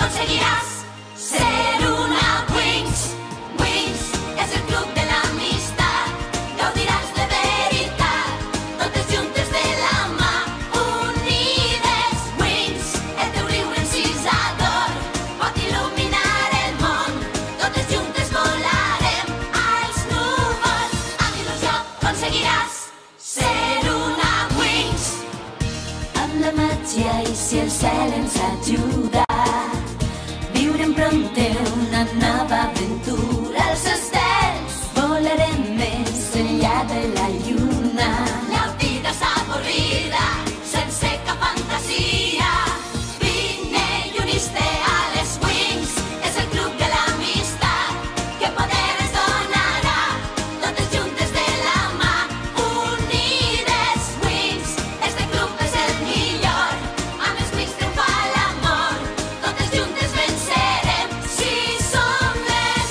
conseguirás ser una Winx. Winx és el club de l'amistat, gaudiràs de veritat, totes juntes de la mà, unides. Winx, el teu riure encisador pot il·luminar el món, totes juntes volarem als núvols. Amb il·lusió aconseguiràs ser una Winx. Amb la màgia i si el cel ens ajuda, viurem prompte una nova aventura. Als estels volarem més enllà de la lluna. La vida és avorrida, sense cap fantasia. Vine i unís-te a les Winx, és el club de l'amistat que poder ens donarà, totes juntes de la mà, unides. Winx, este club és el millor, amb els Winx triomfa l'amor, totes juntes vencerem si som les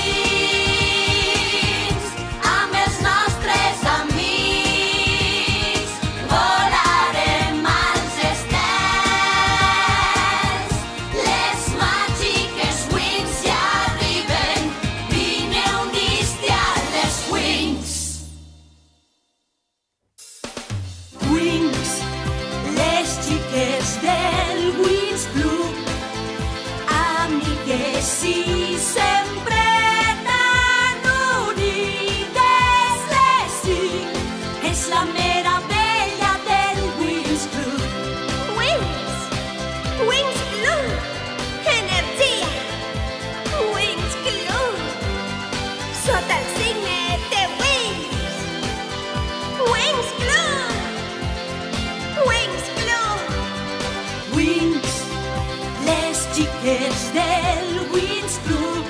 Winx. Amb els nostres amics volarem als estels. Les màgiques Winx ja arriben, vine a unir-te a les Winx. Winx, les xiques del Winx Club, amigues i sempre tan unides. Les cinc és la meravella del Winx Club. Winx! Winx Club! Energia! Winx Club! Sota el signe de Winx! Winx Club! Winx Club! Winx, les xiques del Winx Club,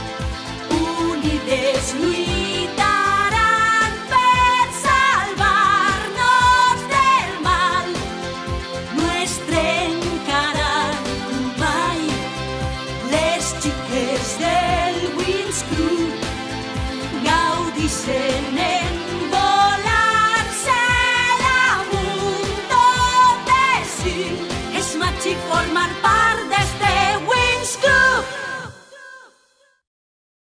unides lluitaran per salvar-nos del mal. No es trencaran mai. Les xiques del Winx Club gaudixen en